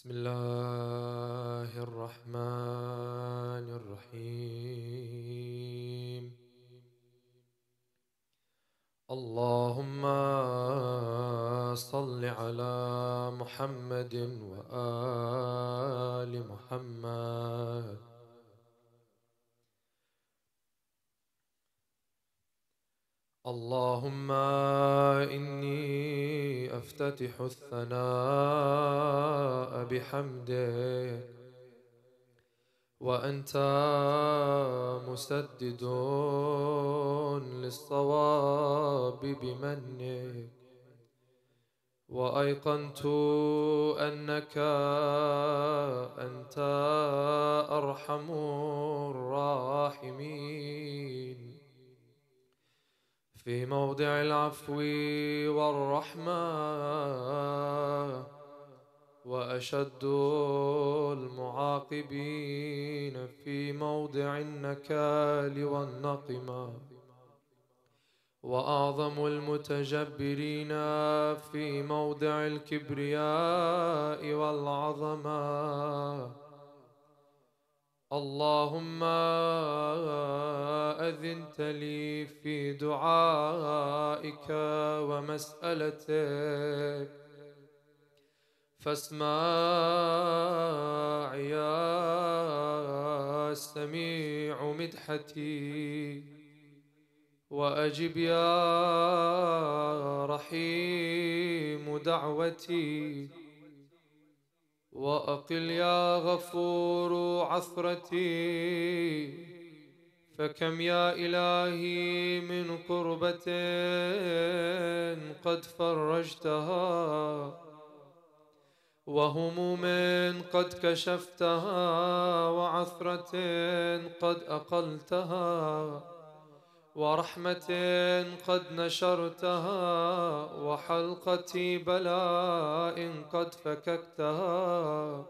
بسم الله الرحمن الرحيم. اللهم صل على محمد وآل محمد. اللهم إني أفتتح الثناء بحمدك وأنت مسدد للصواب بمنك، وأيقنت أنك أنت أرحم الراحمين في موضع العفو والرحمة، وأشد المعاقبين في موضع النكال والنقمة، وأعظم المتجبرين في موضع الكبرياء والعظمة. اللهم أذنت لي في دعائك ومسألتك، فاسمع يا سميع مدحتي، وأجب يا رحيم دعوتي، وأقل يا غفور عثرتي. فكم يا إلهي من كربة قد فرجتها، وهموم قد كشفتها، وعثرة قد أقلتها، ورحمة قد نشرتها، وحلقة بلاء قد فككتها.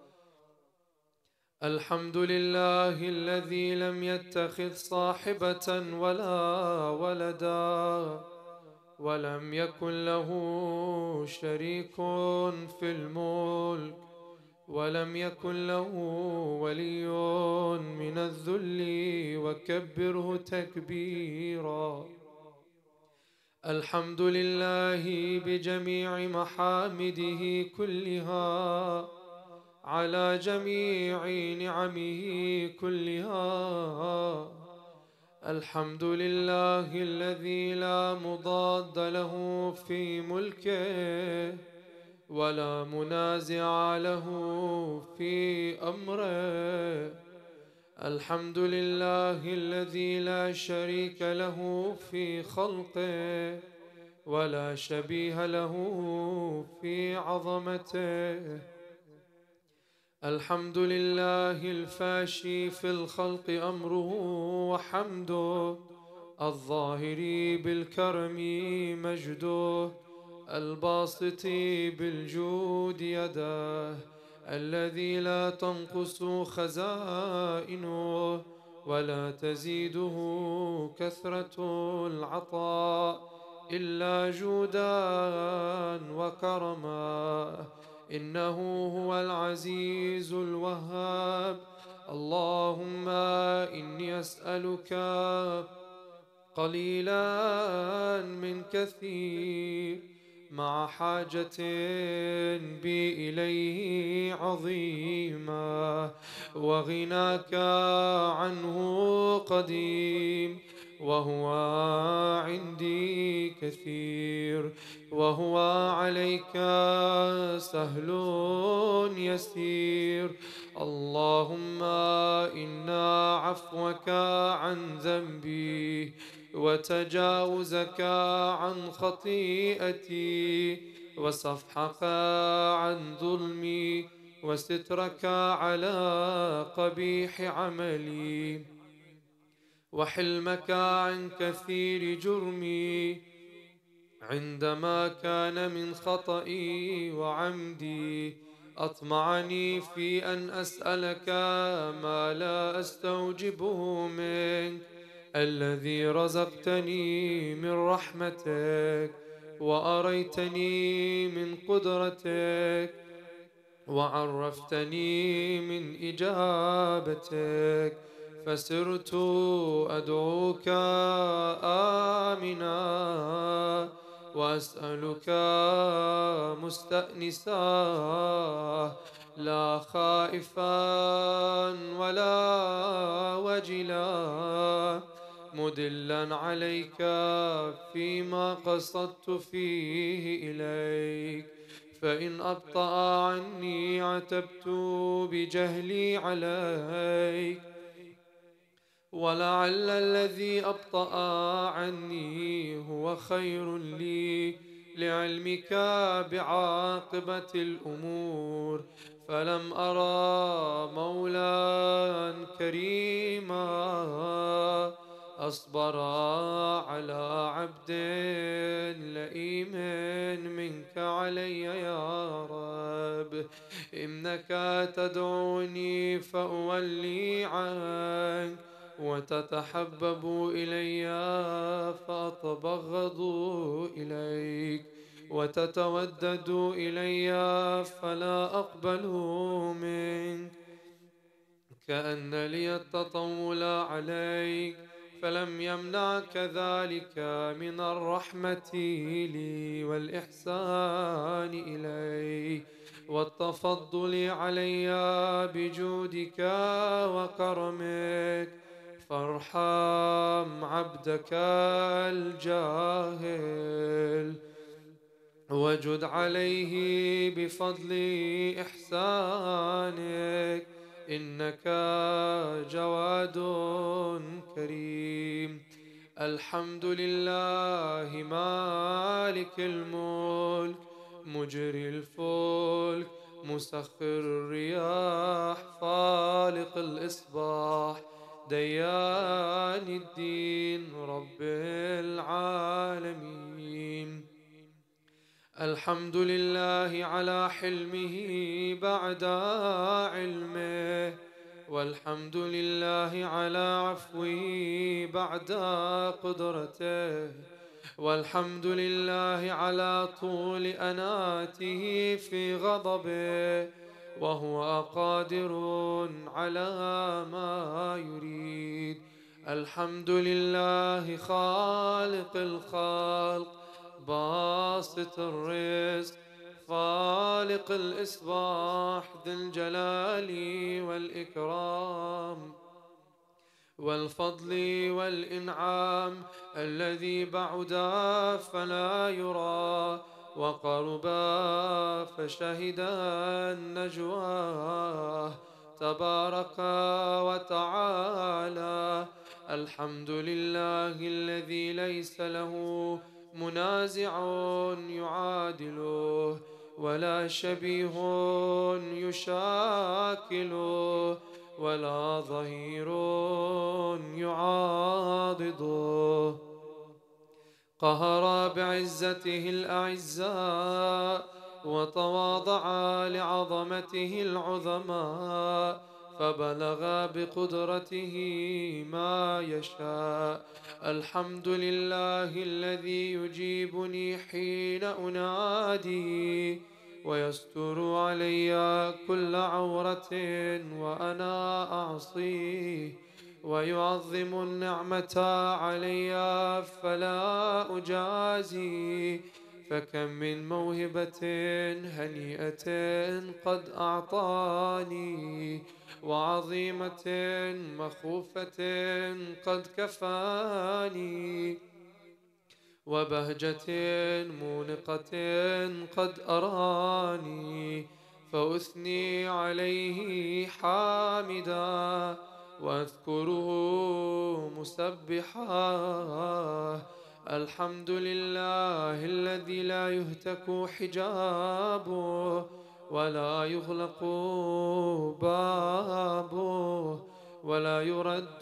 الحمد لله الذي لم يتخذ صاحبة ولا ولدا، ولم يكن له شريك في الملك، ولم يكن له ولي من الذل، وكبره تكبيرا. الحمد لله بجميع محامده كلها، على جميع نعمه كلها. الحمد لله الذي لا مضاد له في ملكه، ولا منازع له في أمره. الحمد لله الذي لا شريك له في خلقه، ولا شبيه له في عظمته. الحمد لله الفاشي في الخلق أمره وحمده، الظاهر بالكرم مجده، الباسط بالجود يده، الذي لا تنقص خزائنه ولا تزيده كثرة العطاء إلا جودا وكرما. إنه هو العزيز الوهاب. اللهم إني أسألك قليلا من كثير، مع حاجة بي إليه عظيمة، وغناك عنه قديم، وهو عندي كثير، وهو عليك سهل يسير. اللهم إن عفوك عن ذنبي، وتجاوزك عن خطيئتي، وصفحك عن ظلمي، وسترك على قبيح عملي، وحلمك عن كثير جرمي، عندما كان من خطئي وعمدي. أطمعني في أن أسألك ما لا أستوجبه منك، الذي رزقتني من رحمتك، وأريتني من قدرتك، وعرفتني من إجابتك، فسرت أدعوك آمنا وأسألك مستأنسا، لا خائفا ولا وجلا، مدلا عليك فيما قصدت فيه إليك. فإن أبطأ عني عتبت بجهلي عليك، ولعل الذي أبطأ عني هو خير لي لعلمك بعاقبة الأمور. فلم أرى مولا كريما أصبر على عبد لئيم منك علي يا رب. إنك تدعوني فأولي عنك، وتتحبب إلي فأتبغض إليك، وتتودد إلي فلا أقبل منك. كأن لي التطول عليك، فلم يمنعك ذلك من الرحمة لي والإحسان إلي والتفضل علي بجودك وكرمك. فارحم عبدك الجاهل، وجد عليه بفضل إحسانك، إنك جواد كريم. الحمد لله مالك الملك، مجري الفلك، مسخر الرياح، فالق الإصباح، ديان الدين، رب العالمين. الحمد لله على حلمه بعد علمه، والحمد لله على عفوه بعد قدرته، والحمد لله على طول أناته في غضبه، وهو قادر على ما يريد. الحمد لله خالق الخلق، باسط الرزق، خالق الإصباح، ذي الجلال والإكرام والفضل والإنعام، الذي بعد فلا يرى، وقرب فشهد النجوى، تبارك وتعالى. الحمد لله الذي ليس له منازع يعادله، ولا شبيه يشاكله، ولا ظهير يعاضده. قهر بعزته الأعزاء، وتواضع لعظمته العظماء، فبلغ بقدرته ما يشاء. الحمد لله الذي يجيبني حين أنادي، ويستر علي كل عورة وأنا أعصيه، ويعظم النعمة علي فلا أجازي. فكم من موهبة هنيئة قد أعطاني، وعظيمة مخوفة قد كفاني، وبهجة مونقة قد أراني. فأثني عليه حامدا، وأذكره مسبحا. الحمد لله الذي لا يهتك حجابه، ولا يغلق بابه، ولا يرد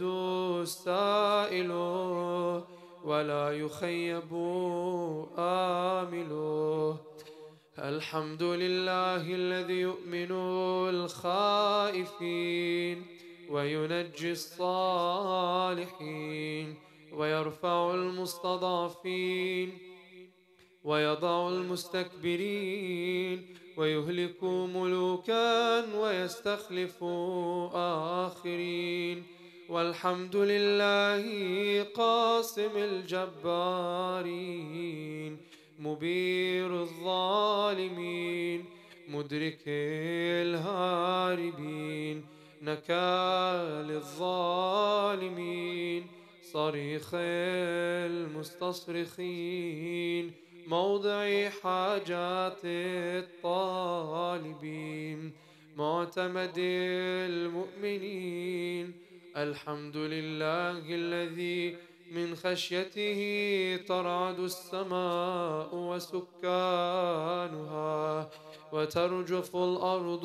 سائله، ولا يخيب آمله. الحمد لله الذي يؤمن الخائفين، وينجي الصالحين، ويرفع المستضعفين، ويضع المستكبرين ويهلك ملوكا ويستخلف آخرين. والحمد لله قاسم الجبارين مبير الظالمين مدرك الهاربين نكال الظالمين صريخ المستصرخين موضع حاجات الطالبين معتمد المؤمنين. الحمد لله الذي من خشيته ترعد السماء وسكانها وترجف الأرض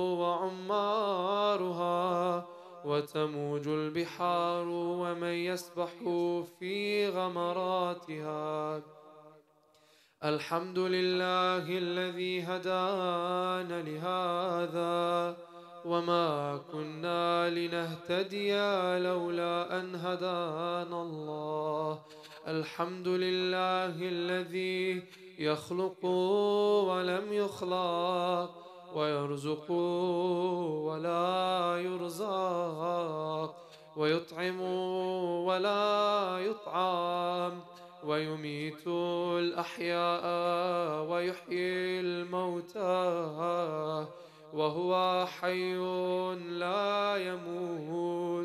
وعمارها وتموج البحار ومن يسبح في غمراتها. الحمد لله الذي هدانا لهذا وما كنا لنهتدي لولا أن هدانا الله. الحمد لله الذي يخلق ولم يخلق ويرزق ولا يرزق ويطعم ولا يطعم ويميت الأحياء ويحيي الموتى وهو حي لا يموت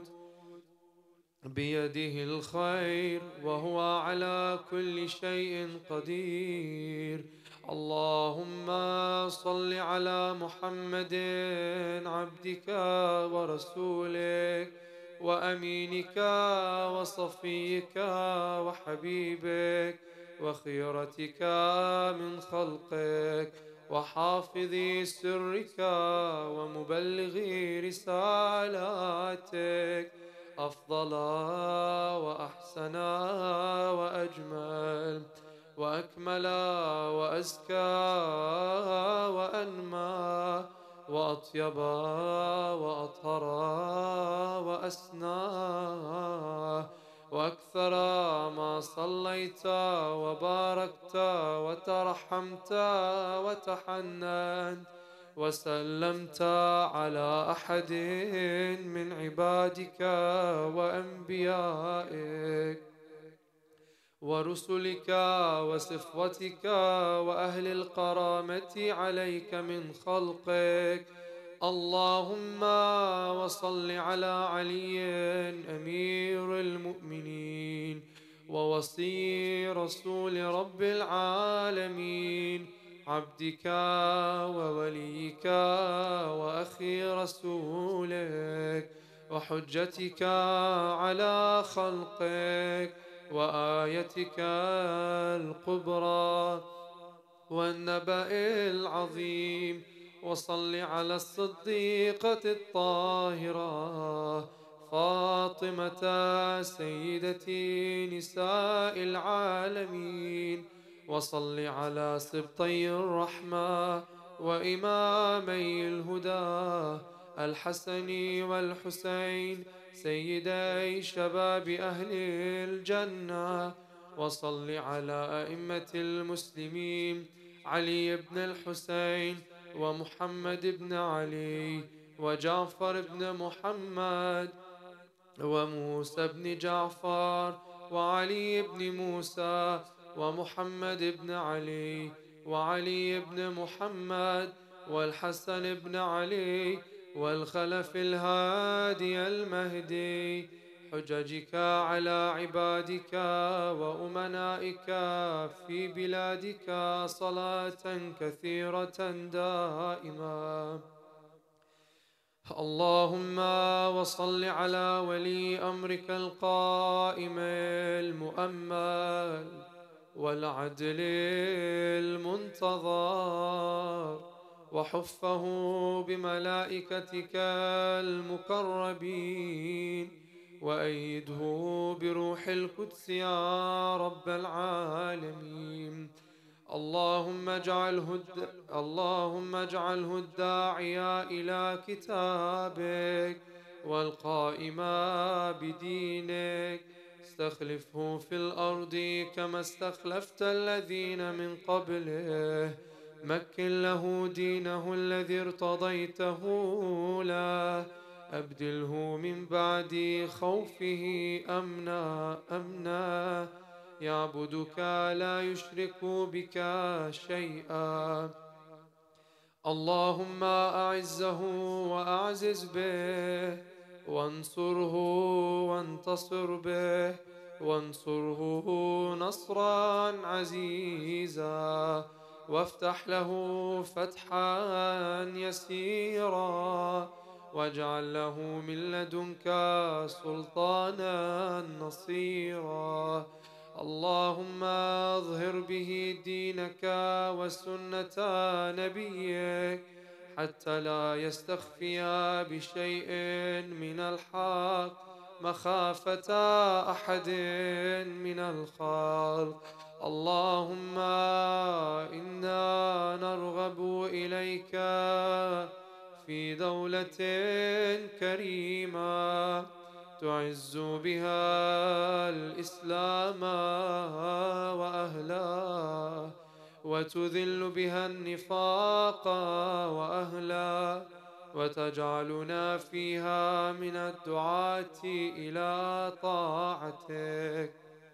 بيده الخير وهو على كل شيء قدير. اللهم صل على محمد عبدك ورسولك وأمينك وصفيك وحبيبك وخيرتك من خلقك وحافظ سرك ومبلغ رسالاتك أفضل وأحسن وأجمل وأكمل وأزكى وأنمى وأطيب وأطهر وأسنى وأكثر ما صليت وباركت وترحمت وتحننت وسلمت على أحد من عبادك وأنبيائك ورسلك وصفوتك وأهل القرامة عليك من خلقك. اللهم وصل على علي أمير المؤمنين ووصي رسول رب العالمين عبدك ووليك وأخي رسولك وحجتك على خلقك وآيتك الكبرى والنبأ العظيم. وصل على الصديقة الطاهرة فاطمة سيدة نساء العالمين. وصل على سبطي الرحمة وإمامي الهدى الحسن والحسين سيدي شباب أهل الجنة. وصل على أئمة المسلمين علي بن الحسين ومحمد بن علي وجعفر بن محمد وموسى بن جعفر وعلي بن موسى ومحمد بن علي وعلي بن محمد والحسن بن علي والخلف الهادي المهدي حججك على عبادك وأمنائك في بلادك صلاة كثيرة دائمة. اللهم وصل على ولي أمرك القائم المؤمل والعدل المنتظر وحفه بملائكتك المقربين وأيده بروح القدس يا رب العالمين. اللهم اجعله الداعيا إلى كتابك والقائما بدينك استخلفه في الأرض كما استخلفت الذين من قبله. مكن له دينه الذي ارتضيته له. أبدله من بعد خوفه أمنا يعبدك لا يشرك بك شيئا. اللهم أعزه وأعزز به، وانصره وانتصر به، وانصره نصرا عزيزا، وافتح له فتحا يسيرا، واجعل له من لدنك سلطانا نصيرا. اللهم اظهر به دينك وسنة نبيك حتى لا يستخفي بشيء من الحق مخافة أحد من الخلق. اللهم إنا نرغب إليك في دولة كريمة تعز بها الإسلام وأهله، وتذل بها النفاق وأهله، وتجعلنا فيها من الدعاة إلى طاعتك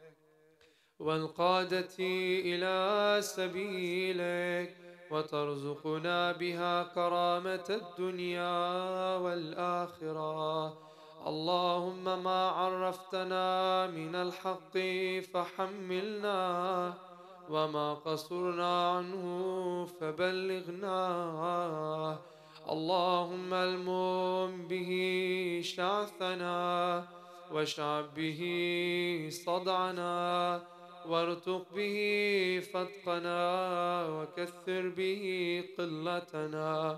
والقادة إلى سبيلك، وترزقنا بها كرامة الدنيا والآخرة. اللهم ما عرفتنا من الحق فحملنا، وما قصرنا عنه فبلغنا. اللهم المم به شعثنا، واشعب به صدعنا، وارتق به فتقنا، وكثر به قلتنا،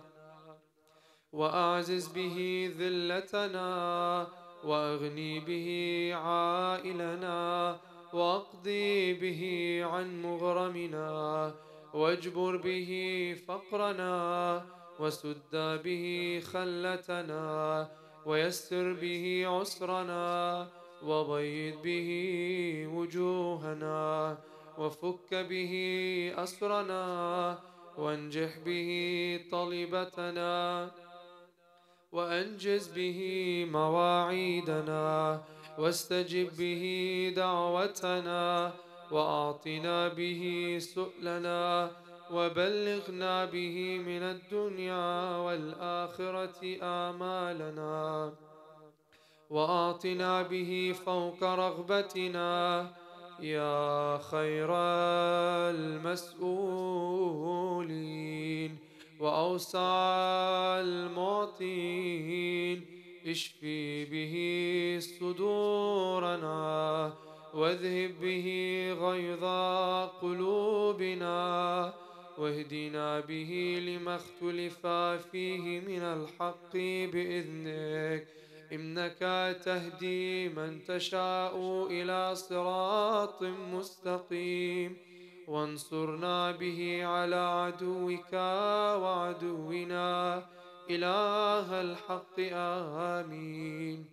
وأعزز به ذلتنا، وأغني به عائلنا، وأقضي به عن مغرمنا، واجبر به فقرنا، وسد به خلتنا، ويسر به عسرنا، وبيض به وجوهنا، وفك به أسرنا، وانجح به طلبتنا، وأنجز به مواعيدنا، واستجب به دعوتنا، وأعطنا به سؤلنا، وبلغنا به من الدنيا والآخرة آمالنا، وأعطنا به فوق رغبتنا يا خير المسؤولين وأوسع المعطين. اشفي به صدورنا، واذهب به غيظ قلوبنا، واهدنا به لما اختلف فيه من الحق بإذنك، إنك تهدي من تشاء إلى صراط مستقيم. وانصرنا به على عدوك وعدونا إله الحق آمين.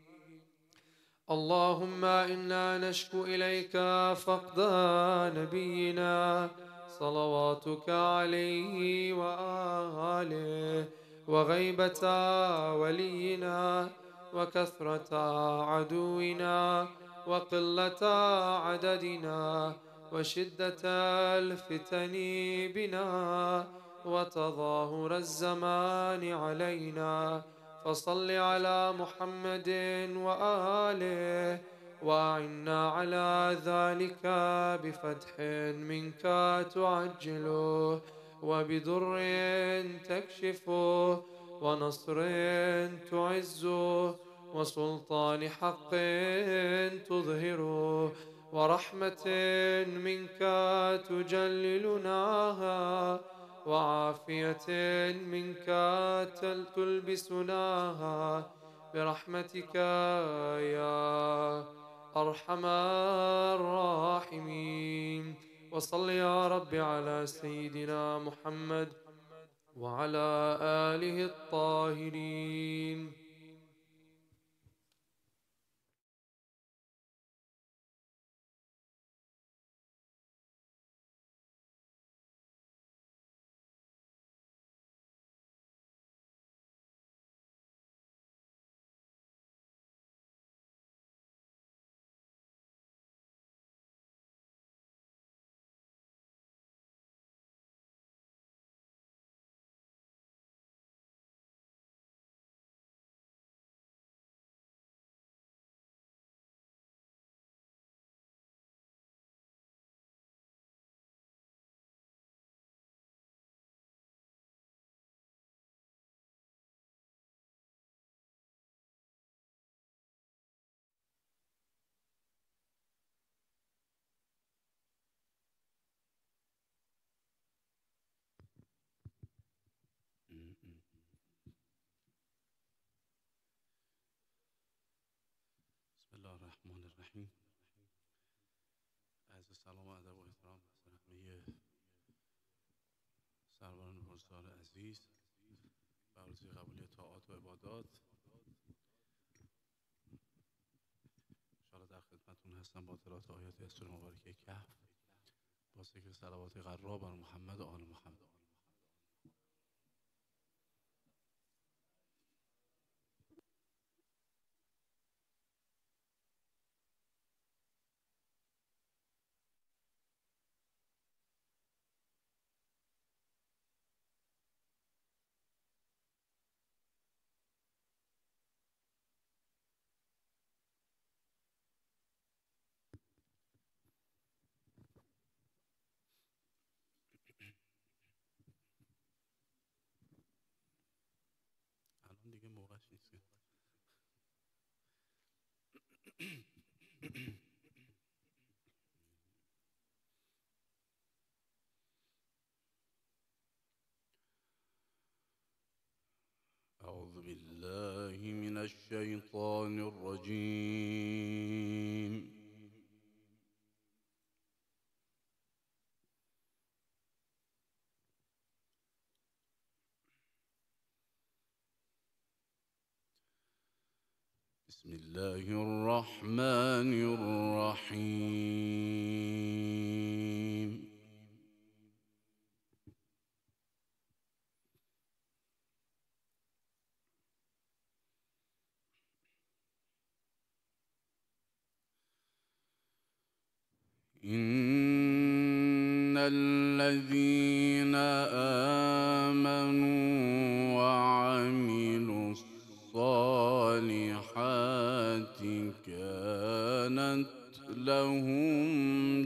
اللهم إنا نشكو إليك فقد نبينا صلواتك عليه وآله، وغيبة ولينا، وكثرة عدونا، وقلة عددنا، وشدة الفتن بنا، وتظاهر الزمان علينا. فصل على محمد وآله، وأعنا على ذلك بفتح منك تعجله، وبضر تكشفه، ونصر تعزه، وسلطان حق تظهره، ورحمة منك تجللناها، وعافية منك تلبسناها برحمتك يا أرحم الراحمين. وصل يا رب على سيدنا محمد وعلى آله الطاهرين. الرحمن الرحیم. عرض سلام و ادب و احترام همه سروران پرستار عزیز و آرزوی قبولی طاعات و عبادات. انشاءالله در خدمتون هستم با قرائت آیات از سوره مبارکه کهف با ذکر صلوات غرا بر محمد و آل محمد. الان دیگه موقعش نیست. أعوذ بالله من الشيطان الرجيم. بسم الله الرحمن الرحيم. إن الذين آمنوا وعملوا الصالحات كانت لهم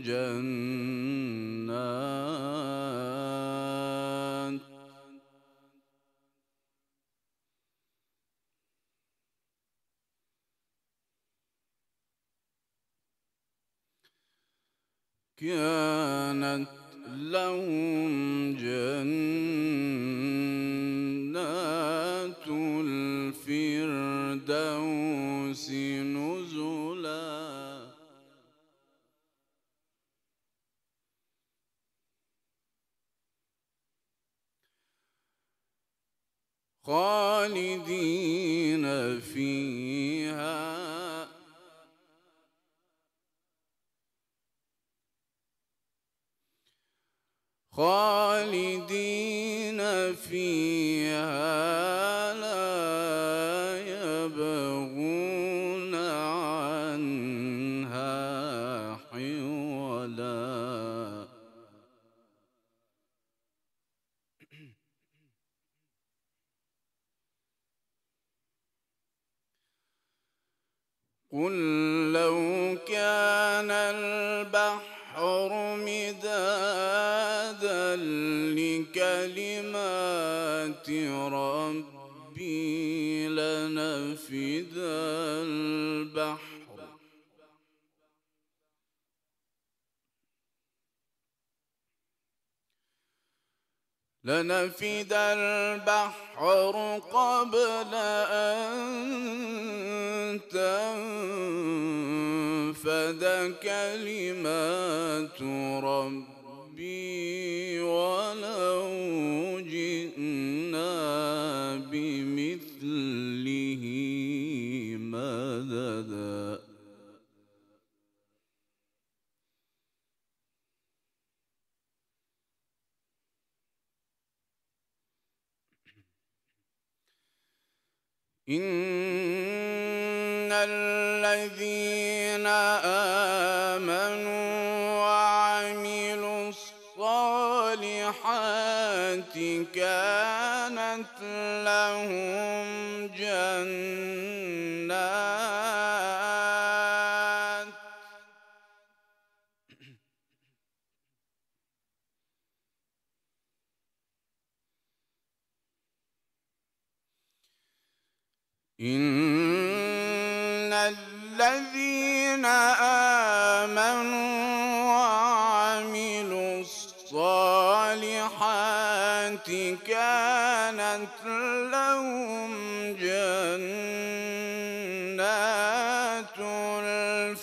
جنات الفردوس نزلا خالدين فيها لا يبغون عنها حولا. قل لو كان البحر مدادا لكلمات ربي لنفد البحر قبل أن تنفد كلمات ربي ولو جئنا بمثله مددا. إن الذين آمنوا وعملوا الصالحات كانت لهم جنات إن الذين آمنوا وعملوا الصالحات كانت لهم جنات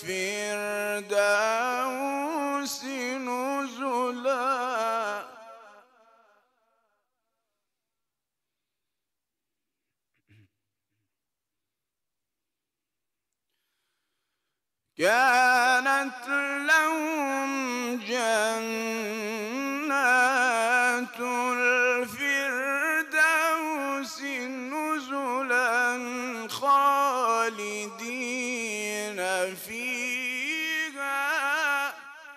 كانت لهم جنات الفردوس نزلا خالدين فيها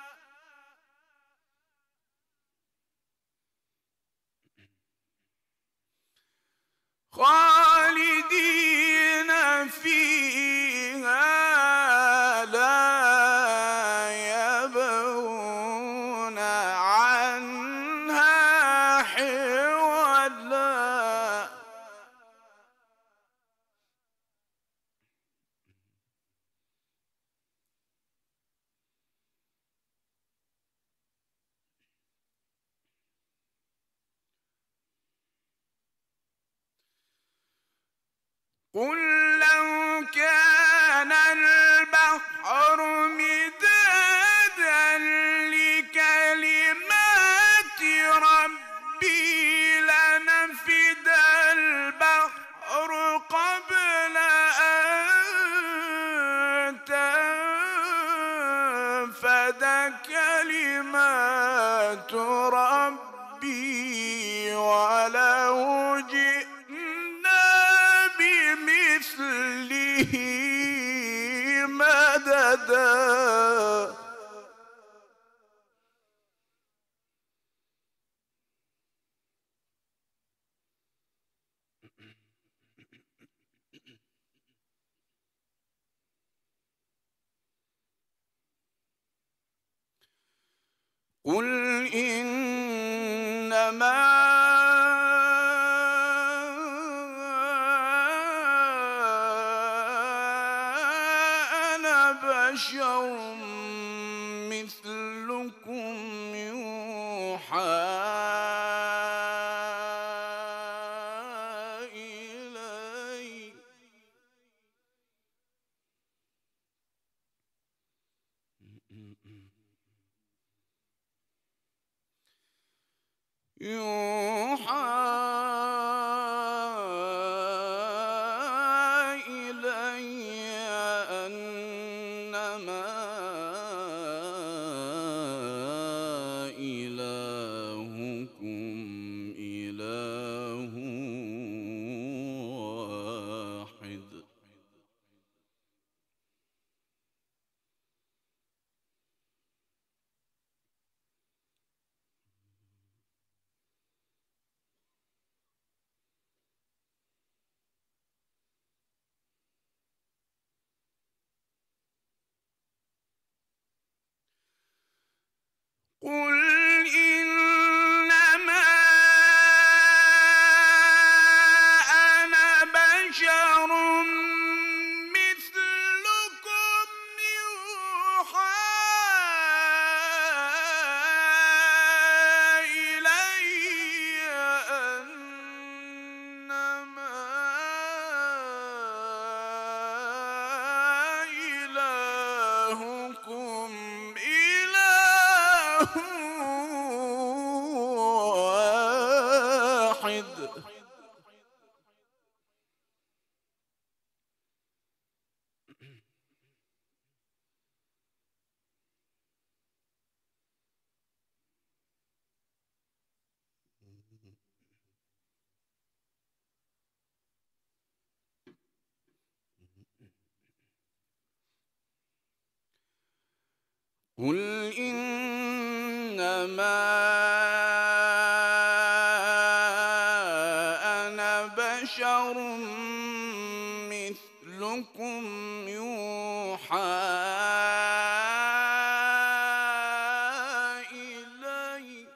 لا يبغون عنها حولا. قل لو كان البحر مدادا لكلمات ربي لنفد البحر قبل أن تنفد كلمات ربي ولو جئنا بمثله مددا. قل إنما أنا بشر مثلكم يوحى إلي أنما إلهكم إله واحد. قل إنما أنا بشر مثلكم يوحى إلي أنما إلهكم إله واحد. قل إنما أنا بشر مثلكم يوحى إلي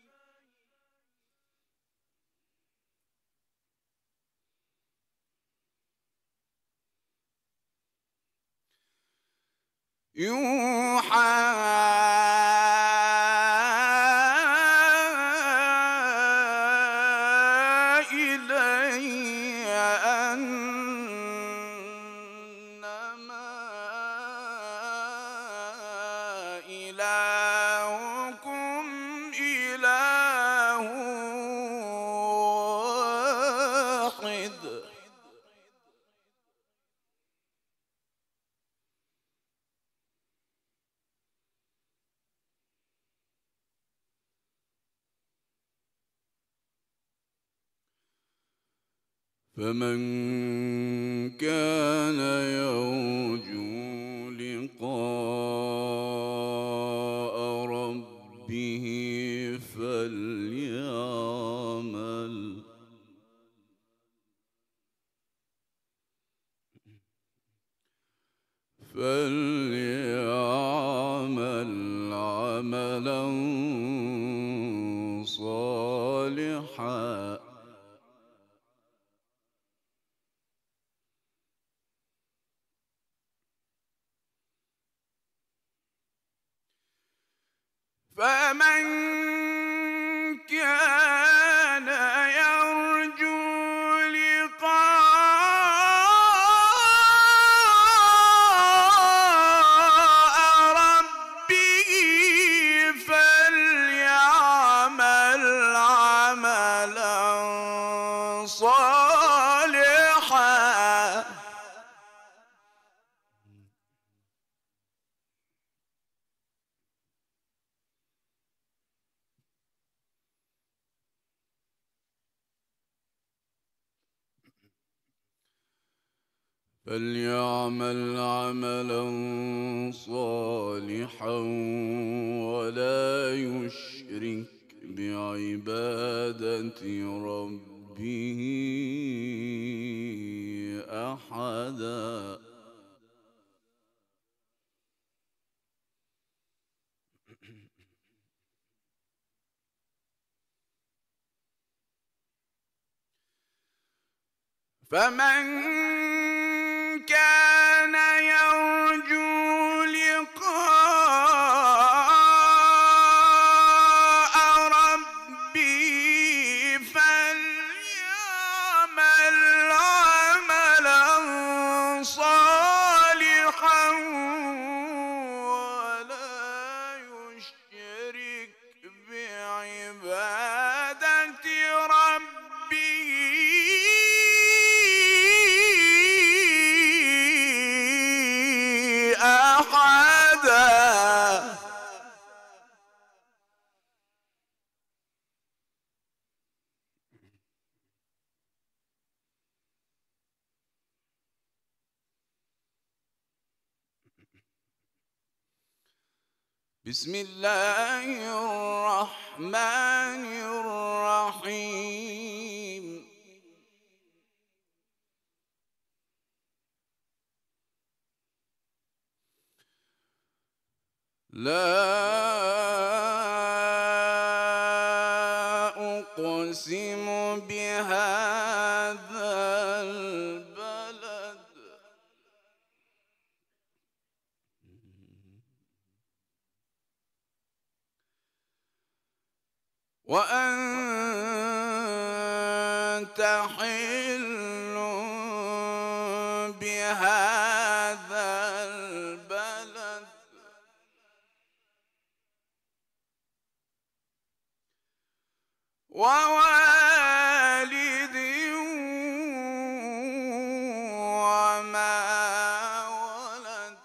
أنما إلهكم إله واحد. فمن كان يرجو لقاء ربه فليعمل عملا صالحا فمن كان يرجو لقاء ربه فليعمل عملا صالحا فليعمل عملا صالحا ولا يشرك بعبادة ربه أحدا فمن كان يرجو لقاء ربه فليعمل عملا صالحا ولا يشرك بعبادة ربه أحدا بسم الله الرحمن الرحيم لا أقسم بهذا البلد وأنت حل بهذا البلد ووالد وما ولد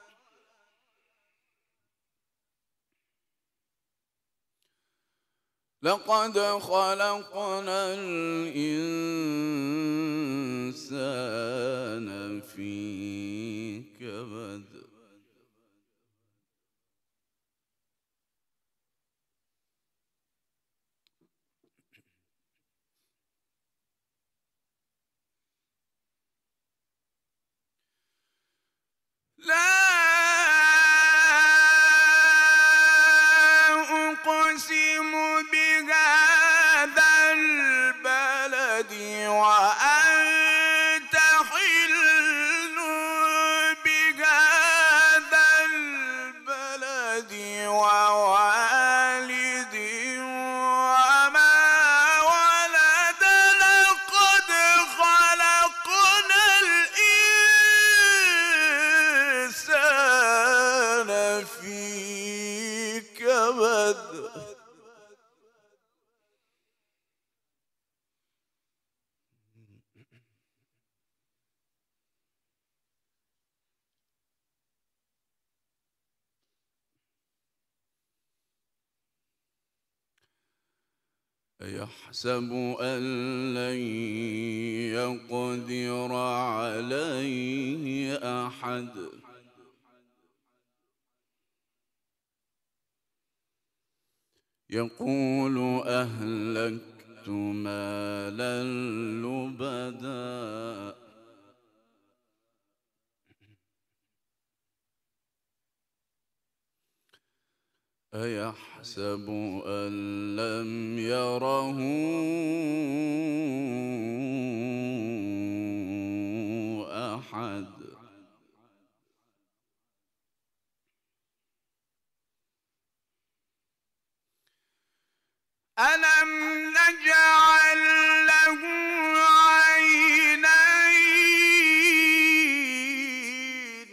لقد خلقنا الإنسان في كبد لا أقسم بهذا البلد وأنت حل أيحسب أن لن يقدر عليه أحد يقول أهلكت مالا لبدا أيحسب أن لم يره أحد ألم نجعل له عينين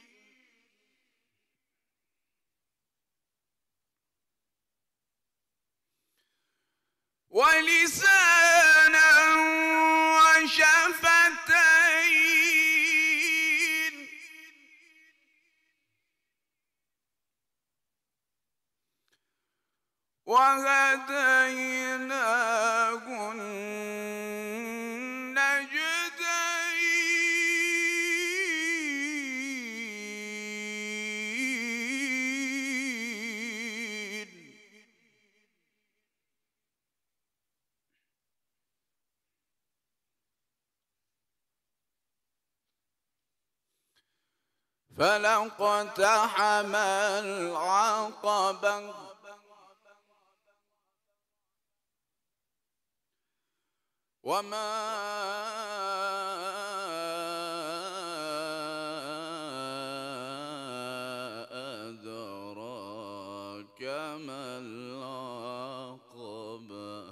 ولسانا وشفتين وهديناه النجدين فلا اقتحم العقبة وما أدراك ما العقبة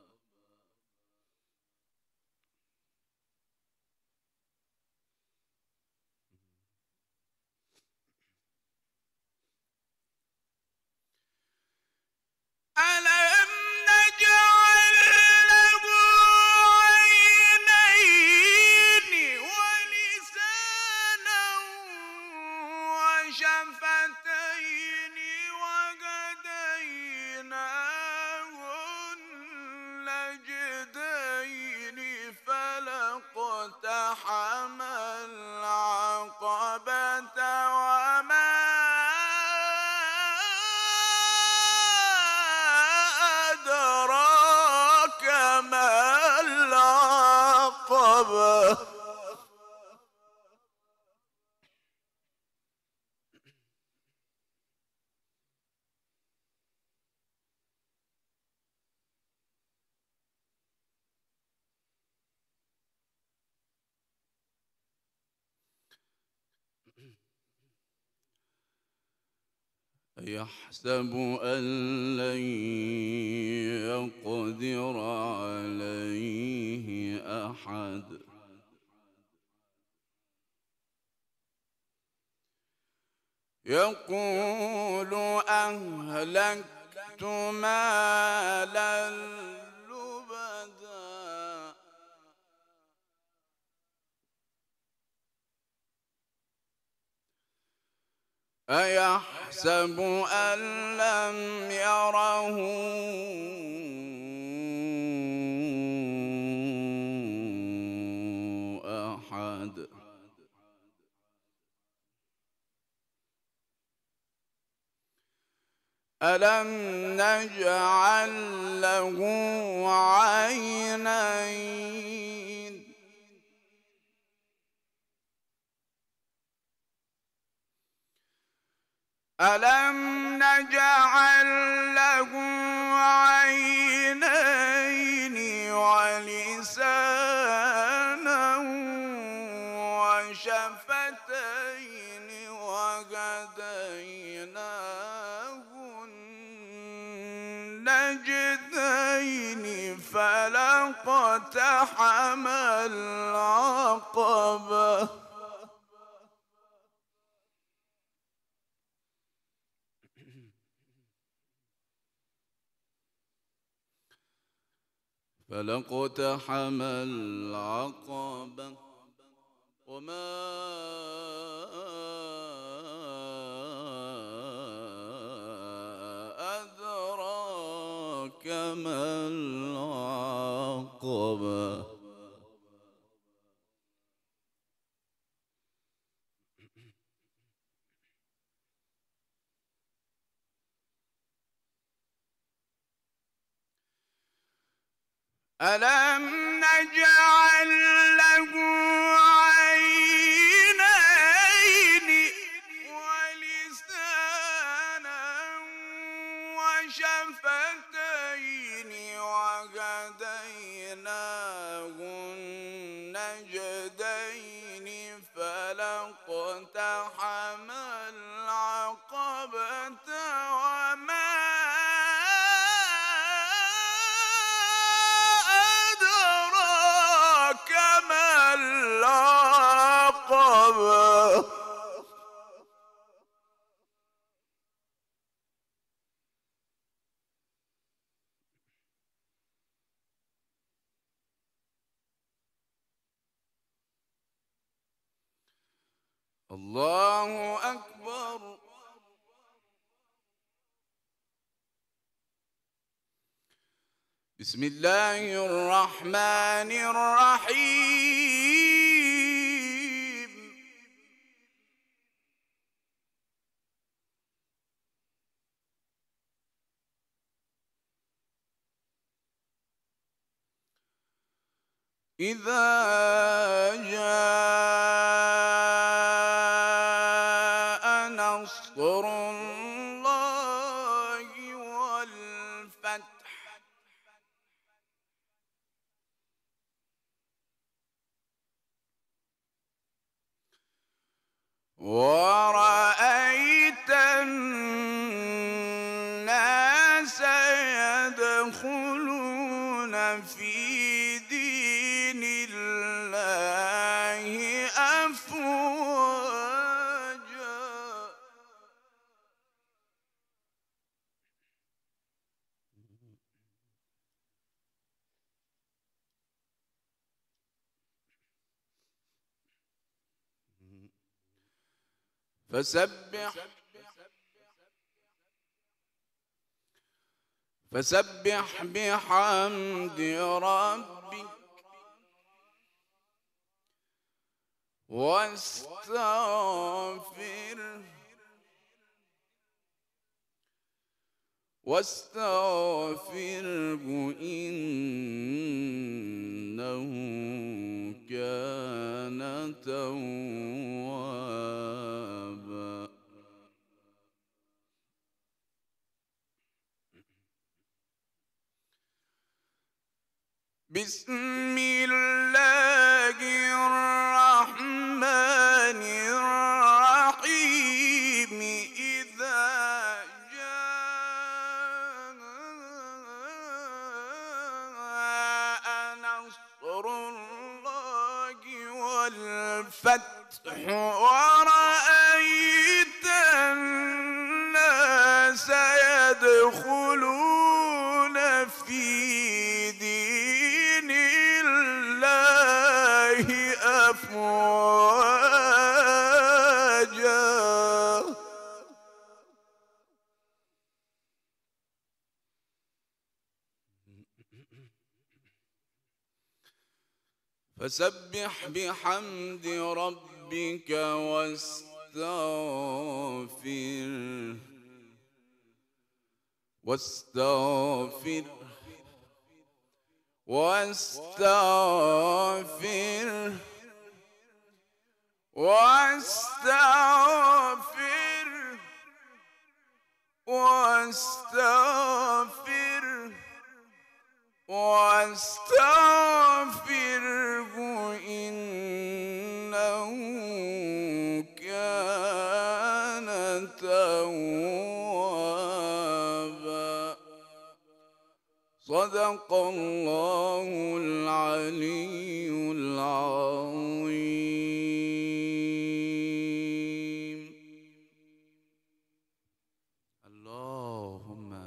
ألم نجعل له عينين ولسانا وشفتين وهديناه النجدين فلا اقتحم العقبة وما أدراك ما العقبة يحسب أن لن يقدر عليه أحد يقول أهلكت مالا لبدا أيحسب أن لم يره أحد ألم نجعل له عينين ألم نجعل له عينين ولسانا وشفتين وهديناه النجدين فلا اقتحم العقبة فلا اقتحم العقبة وما أدراك ما العقبة. ألم نجعل له عينين ولسانا وشفتين وهديناه النجدين فلاقتحم العقبة وما أدراك ما العقبة. الله أكبر. بسم الله الرحمن الرحيم. إذا جاء نصر الله والفتح ورأيت الناس يدخلون في دين الله أفواجا. فسبح بحمد ربك واستغفره إنه كان توابا. بسم الله الرحمن الرحيم. إذا جاء نصر الله والفتح ورأيت الناس يدخلون في دين الله أفواجا. فسبح بحمد ربك واستغفره إنه كان توابا. صدق الله العلي العظيم. اللهم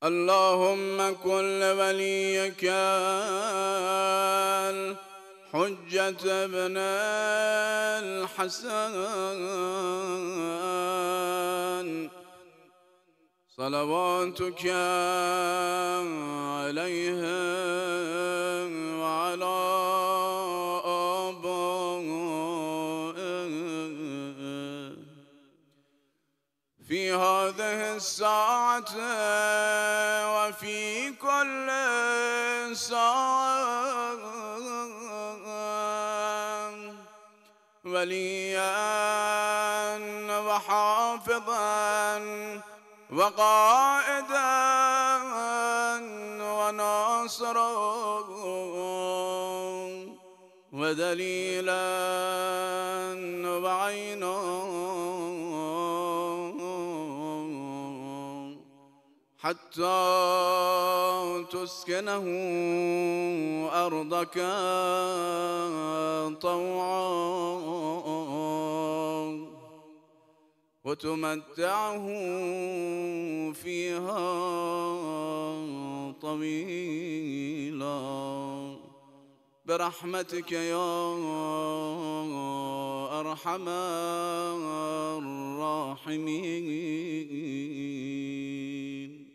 اللهم كن لوليك الحجة ابن الحسن صلواتك عليه وعلى آبائه في هذه الساعة وفي كل ساعة وليا وحافظا وقائدا وناصرا ودليلا وعينا حتى تسكنه أرضك طوعا وتمتعه فيها طويلا برحمتك يا أرحم الراحمين.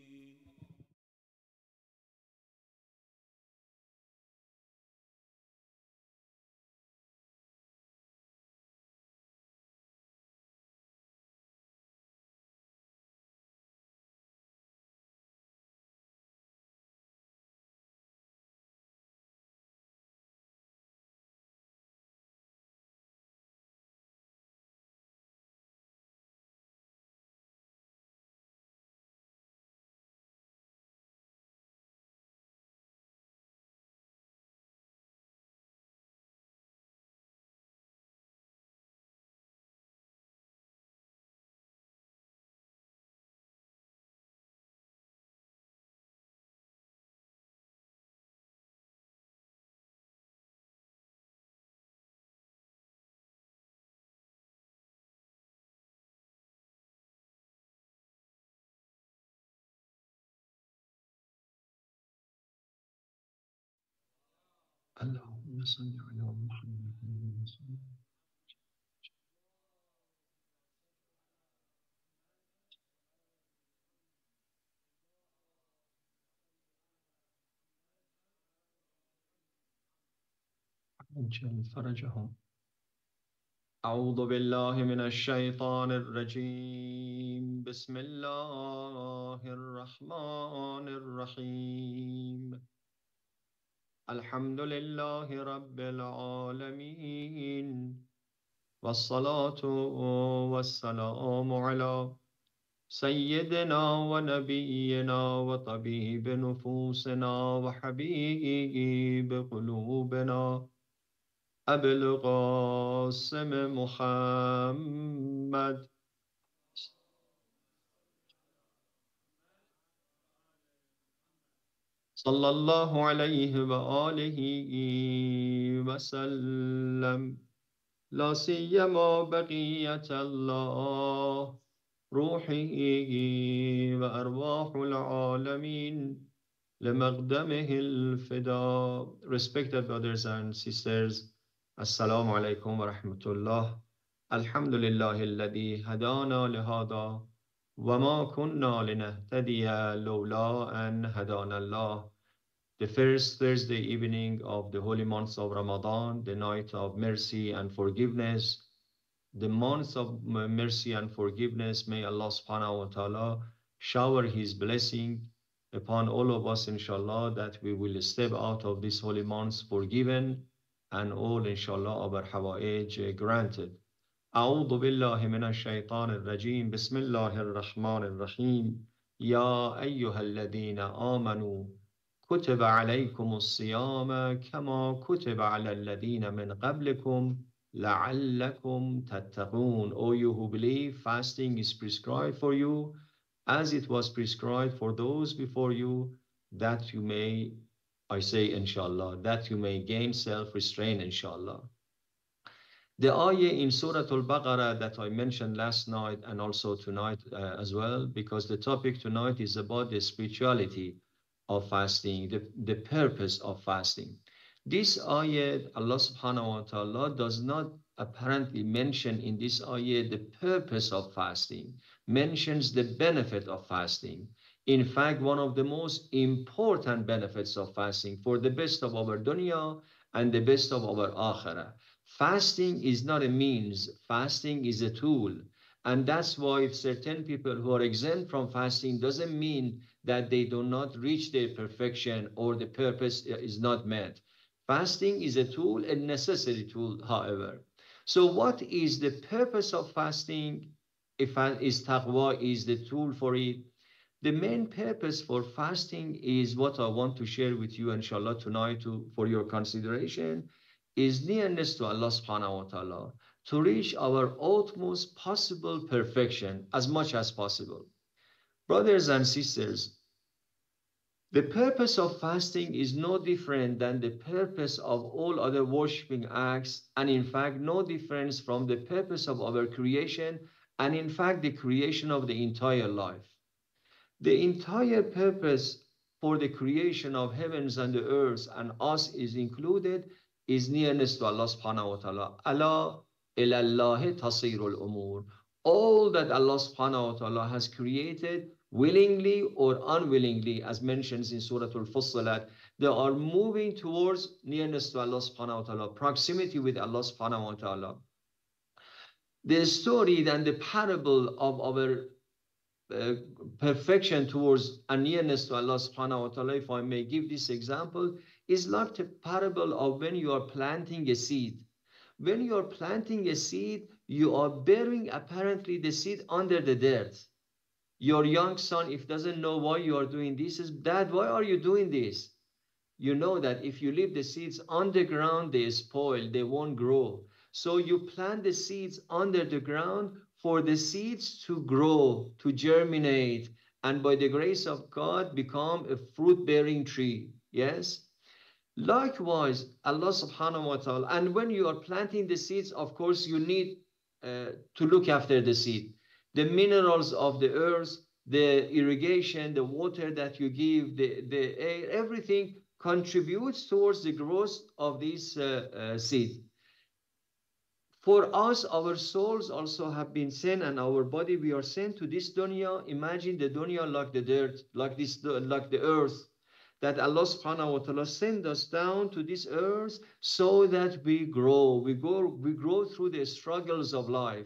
اللهم صل على محمد عجل فرجهم. أعوذ بالله من الشيطان الرجيم. بسم الله الرحمن الرحيم. الحمد لله رب العالمين والصلاة والسلام على سيدنا ونبينا وطبيب نفوسنا وحبيب قلوبنا أبي القاسم محمد صلى الله عليه وآله وسلم. لا سيما بقية الله روحي وأرواح العالمين لمقدمه الفداء. Respected brothers and sisters, Assalamu alaikum wa rahmatullah. Alhamdulillah alladhi hadana lihada wa ma kunna linahtadiya lawla an hadana Allah. The first Thursday evening of the holy month of Ramadan, the night of mercy and forgiveness, the month of mercy and forgiveness. May Allah subhanahu wa ta'ala shower his blessing upon all of us, inshallah, that we will step out of this holy month forgiven and all, inshallah, our hawa'ij granted. أعوذ بالله من الشيطان الرجيم. بسم الله الرحمن الرحيم. يا أيها الذين آمنوا كتب عليكم الصيام كما كتب على الذين من قبلكم لعلكم تتقون. O you who believe, fasting is prescribed for you as it was prescribed for those before you, that you may, I say inshallah, that you may gain self-restraint inshallah. The ayah in Surah Al-Baqarah that I mentioned last night and also tonight as well, because the topic tonight is about the spirituality of fasting, the purpose of fasting. This ayah, Allah subhanahu wa ta'ala does not apparently mention in this ayah the purpose of fasting, mentions the benefit of fasting. In fact, one of the most important benefits of fasting for the best of our dunya and the best of our akhirah. Fasting is not a means, fasting is a tool. And that's why if certain people who are exempt from fasting doesn't mean that they do not reach their perfection or the purpose is not met. Fasting is a tool, a necessary tool, however. So what is the purpose of fasting? If is taqwa is the tool for it? The main purpose for fasting is what I want to share with you, inshallah, tonight for your consideration, is nearness to Allah subhanahu wa ta'ala, to reach our utmost possible perfection as much as possible. Brothers and sisters, the purpose of fasting is no different than the purpose of all other worshiping acts, and in fact, no difference from the purpose of our creation, and in fact, the creation of the entire life. The entire purpose for the creation of heavens and the earth and us is included, is nearness to Allah subhanahu wa ta'ala. Allah ilallahi tasirul umur. All that Allah subhanahu wa ta'ala has created, willingly or unwillingly, as mentioned in Surah Al-Fussilat, they are moving towards nearness to Allah subhanahu wa ta'ala, proximity with Allah subhanahu wa ta'ala. The story and the parable of our perfection towards a nearness to Allah subhanahu wa ta'ala, if I may give this example, is like the parable of when you are planting a seed. When you are planting a seed, you are burying apparently the seed under the dirt. Your young son, if doesn't know why you are doing this, says, Dad, why are you doing this? You know that if you leave the seeds on the ground, they spoil, they won't grow. So you plant the seeds under the ground for the seeds to grow, to germinate, and by the grace of God, become a fruit-bearing tree. Yes? Likewise, Allah subhanahu wa ta'ala, and when you are planting the seeds, of course, you need to look after the seed. The minerals of the earth, the irrigation, the water that you give, the air, everything contributes towards the growth of this seed. For us, our souls also have been sent, and our body, we are sent to this dunya. Imagine the dunya like the dirt, like the earth, that Allah subhanahu wa ta'ala sent us down to this earth so that we grow. We grow through the struggles of life,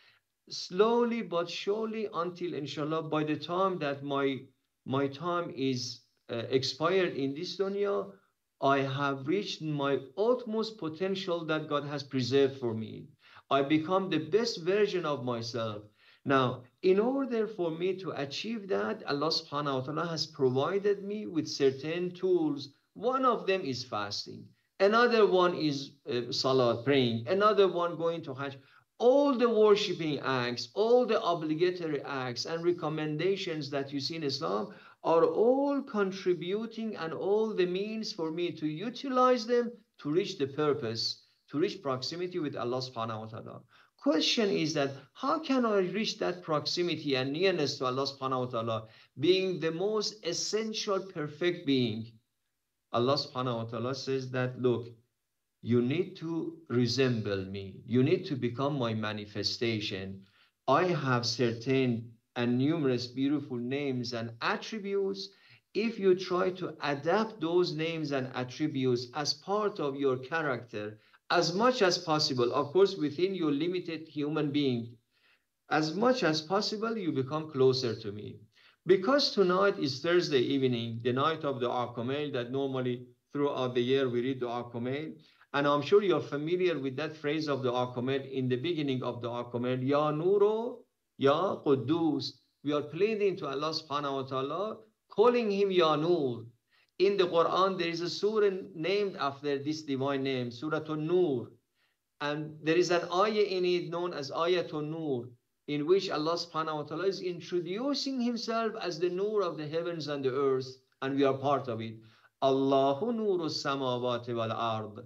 slowly but surely, until inshallah, by the time that my time is expired in this dunya, I have reached my utmost potential that God has preserved for me. I become the best version of myself. Now, in order for me to achieve that, Allah subhanahu wa ta'ala has provided me with certain tools. One of them is fasting. Another one is salah, praying. Another one going to Hajj. All the worshipping acts, all the obligatory acts and recommendations that you see in Islam are all contributing and all the means for me to utilize them to reach the purpose, to reach proximity with Allah subhanahu wa ta'ala. Question is that how can I reach that proximity and nearness to Allah subhanahu wa ta'ala, being the most essential perfect being? Allah subhanahu wa ta'ala says that, look, you need to resemble me. You need to become my manifestation. I have certain and numerous beautiful names and attributes. If you try to adapt those names and attributes as part of your character, as much as possible, of course, within your limited human being, as much as possible, you become closer to me. Because tonight is Thursday evening, the night of the Dua Kumail, that normally throughout the year we read the Dua Kumail. And I'm sure you're familiar with that phrase of the Dua Kumail in the beginning of the Dua Kumail, Ya Nuro, Ya Quddus. We are pleading to Allah subhanahu wa ta'ala, calling him Ya Nur. In the Quran, there is a surah named after this divine name, Surah An-Nur. And there is an ayah in it known as Ayatul Nur, in which Allah subhanahu wa ta'ala is introducing himself as the Nur of the heavens and the earth, and we are part of it. Allahu Nuru Samawati wal Ard.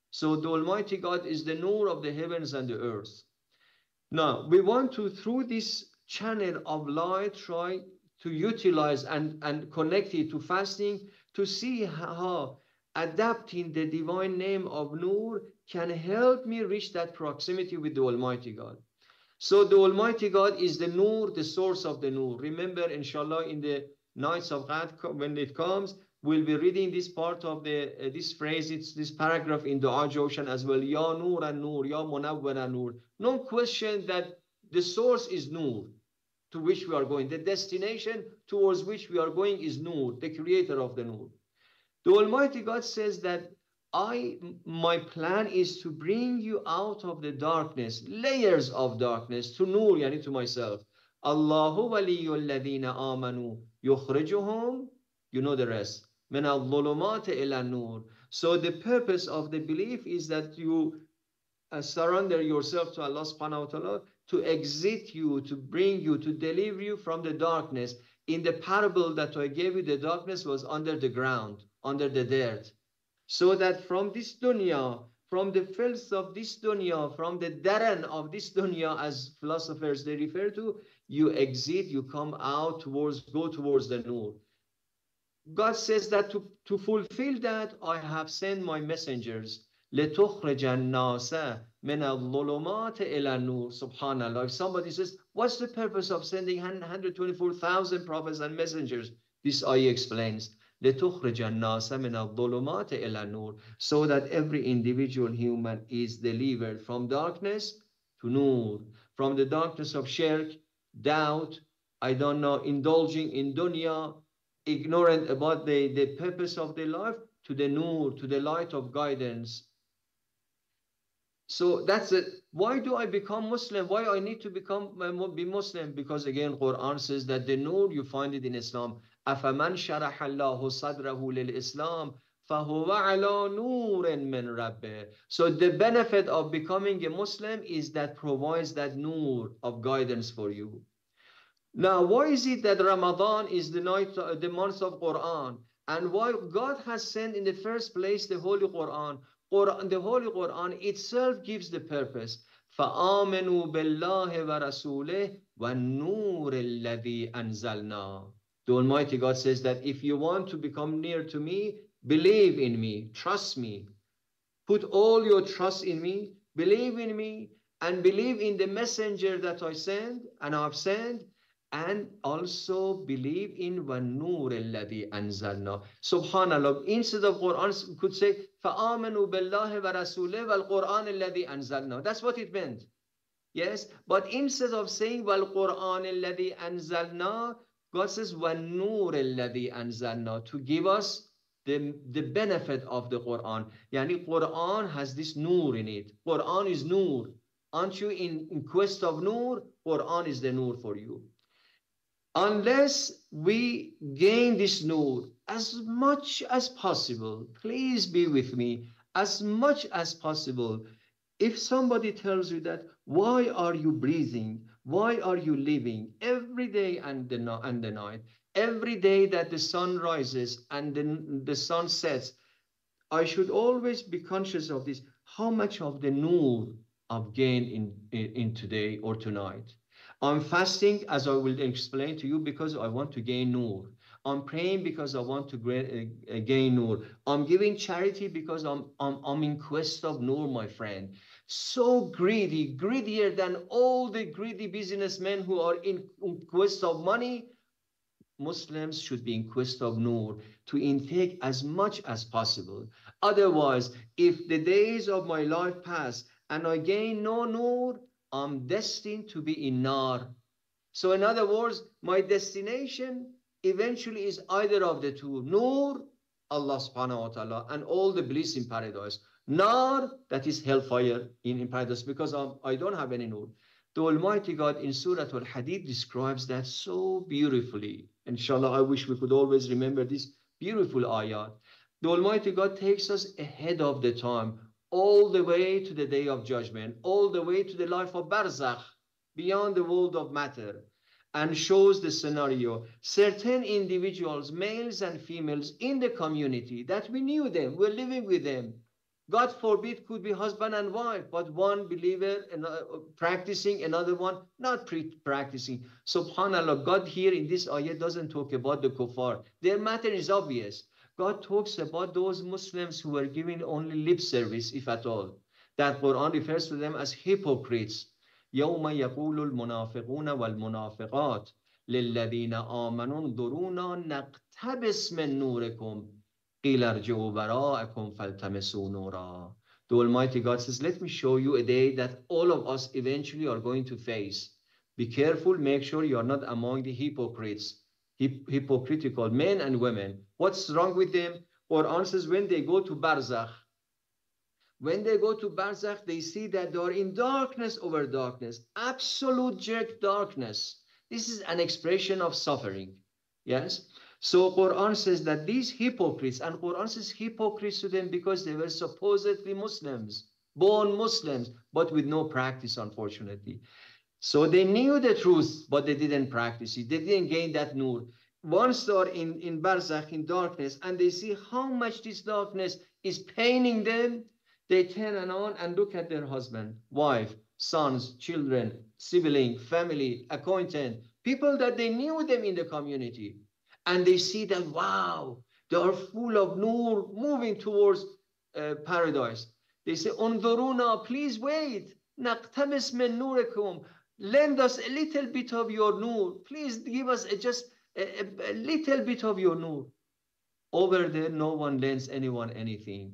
So the Almighty God is the nur of the heavens and the earth. Now, we want to, through this channel of light, try to utilize and connect it to fasting to see how adapting the divine name of Nur can help me reach that proximity with the Almighty God. So the Almighty God is the Nur, the source of the Nur. Remember, inshallah, in the nights of Qadr, when it comes, we'll be reading this part of the this phrase, it's this paragraph in Dua Joshan as well. Ya Nur and Nur, Ya Munawwara Nur. No question that the source is Nur, to which we are going. The destination towards which we are going is Nur, the creator of the Nur. The Almighty God says that my plan is to bring you out of the darkness, layers of darkness, to Nur, yani to myself. Allahu waliyul ladina amanu yukhrijuhum, you know the rest. Min al-dhulumat ila nur. So the purpose of the belief is that you surrender yourself to Allah subhanahu wa ta'ala to exit you, to bring you, to deliver you from the darkness. In the parable that I gave you, the darkness was under the ground, under the dirt. So that from this dunya, from the filth of this dunya, from the daran of this dunya, as philosophers they refer to, you exit, you come out towards, go towards the nur. God says that to fulfill that, I have sent my messengers. لِتُخْرِجَ النَّاسَ مِنَ الظُّلُمَاتِ إِلَى النُّورِ. Subhanallah. If somebody says, what's the purpose of sending 124,000 prophets and messengers? This ayah explains. لِتُخْرِجَ النَّاسَ مِنَ الظُّلُمَاتِ إِلَى النُّورِ. So that every individual human is delivered from darkness to nur. From the darkness of shirk, doubt, I don't know, indulging in dunya, ignorant about the purpose of their life, to the nur, to the light of guidance. So that's it. Why do I become Muslim? Why I need to be Muslim? Because again, Quran says that the nur, you find it in Islam. أَفَمَنْ شَرَحَ اللَّهُ صَدْرَهُ لِلْإِسْلَامِ فَهُوَ عَلَى نُورٍ مِّن رَبِّهِ. So the benefit of becoming a Muslim is that provides that nur of guidance for you. Now, why is it that Ramadan is the month of Quran? And why God has sent in the first place the Holy Quran? The Holy Quran itself gives the purpose. فَآمَنُوا بِاللَّهِ وَرَسُولِهِ وَالنُّورِ الَّذِي أَنزَلْنَا. The Almighty God says that if you want to become near to me, believe in me, trust me. Put all your trust in me, believe in me, and believe in the messenger that I send and I've sent. And also believe in وَالنُّورِ الَّذِي أَنزَلْنَا. Subhanallah. Instead of Quran, you could say فَآمَنُوا بِاللَّهِ وَرَسُولِهِ وَالْقُرْآنِ الَّذِي أَنزَلْنَا. That's what it meant. Yes. But instead of saying وَالْقُرْآنِ الَّذِي أَنزَلْنَا, God says وَالنُّورِ الَّذِي أَنزَلْنَا, to give us the benefit of the Quran. Yani Quran has this nur in it. Quran is nur. Aren't you in quest of nur? Quran is the nur for you. Unless we gain this nur as much as possible, please be with me, as much as possible. If somebody tells you that, why are you breathing? Why are you living every day and the night? Every day that the sun rises and the sun sets, I should always be conscious of this. How much of the nur I've gained in today or tonight? I'm fasting, as I will explain to you, because I want to gain nur. I'm praying because I want to gain nur. I'm giving charity because I'm in quest of nur, my friend. So greedy, greedier than all the greedy businessmen who are in quest of money. Muslims should be in quest of nur, to intake as much as possible. Otherwise, if the days of my life pass and I gain no nur, I'm destined to be in nar. So in other words, my destination eventually is either of the two. Nur, Allah subhanahu wa ta'ala, and all the bliss in paradise. Nar, that is hellfire in paradise, because I don't have any nur. The Almighty God in Surah Al-Hadid describes that so beautifully. Inshallah, I wish we could always remember this beautiful ayat. The Almighty God takes us ahead of the time, all the way to the day of judgment, all the way to the life of Barzakh, beyond the world of matter, and shows the scenario. Certain individuals, males and females in the community, that we knew them, we're living with them, God forbid, could be husband and wife, but one believer and practicing, another one not practicing. Subhanallah, God here in this ayah doesn't talk about the kuffar. Their matter is obvious. God talks about those Muslims who are giving only lip service, if at all. That Quran refers to them as hypocrites. يوم يقول المنافقون والمنافقات للذين آمنوا انظرونا نقتبس من نوركم قِيلَ ارْجِعُوا وَرَاءَكُمْ فَالْتَمِسُوا نُورًا. The Almighty God says, let me show you a day that all of us eventually are going to face. Be careful, make sure you are not among the hypocrites, hypocritical men and women. What's wrong with them? Quran says when they go to Barzakh, they see that they are in darkness over darkness, absolute jerk darkness. This is an expression of suffering. Yes? So Quran says that these hypocrites, and Quran says hypocrites to them because they were supposedly Muslims, born Muslims, but with no practice, unfortunately. So they knew the truth, but they didn't practice it. They didn't gain that nur. Once they are in Barzakh, in darkness, and they see how much this darkness is paining them, they turn on and look at their husband, wife, sons, children, sibling, family, acquaintance, people that they knew them in the community. And they see that, wow, they are full of nur, moving towards paradise. They say, Unzuruna, please wait. Naqtabis min nurikum. Lend us a little bit of your nur. Please give us just a little bit of your nur. Over there, no one lends anyone anything.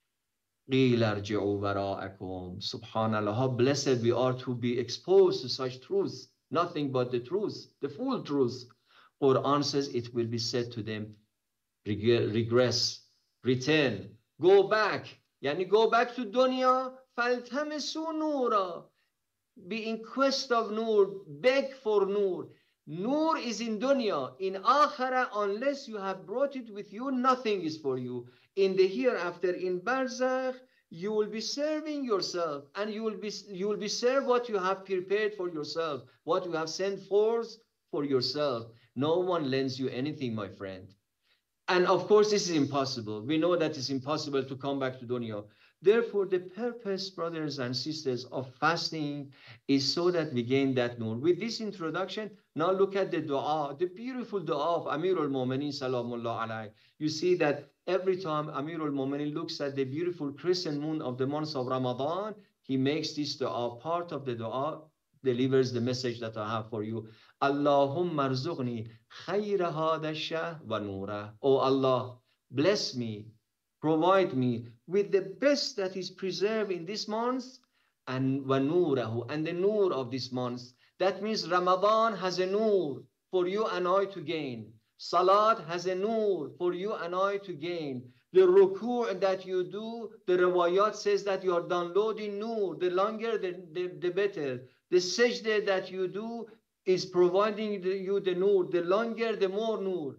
Subhanallah, how blessed we are to be exposed to such truth. Nothing but the truth, the full truth. Quran says it will be said to them, regress, return, go back. Yani go back to dunya, فَالْتَمِسُوا نُورًا. Be in quest of nur, beg for nur. Nur is in dunya. In akhirah, unless you have brought it with you, nothing is for you. In the hereafter, in barzakh, you will be serving yourself, and you will be served what you have prepared for yourself, what you have sent forth for yourself. No one lends you anything, my friend. And of course, this is impossible. We know that it's impossible to come back to dunya. Therefore, the purpose, brothers and sisters, of fasting is so that we gain that nur. With this introduction, now look at the dua, the beautiful dua of Amir al-Mu'mineen, salamullah alayhi. You see that every time Amir al-Mu'mineen looks at the beautiful crescent moon of the month of Ramadan, he makes this dua part of the dua, delivers the message that I have for you. Allahumma arzuqni khayra hada shahr wa nura. Oh Allah, bless me, provide me with the best that is preserved in this month, and wa nurahu, and the nur of this month. That means Ramadan has a nur for you and I to gain. Salat has a nur for you and I to gain. The ruku' that you do, the riwayat says that you are downloading nur. The longer, the better. The sajda that you do is providing you the nur. The longer, the more nur.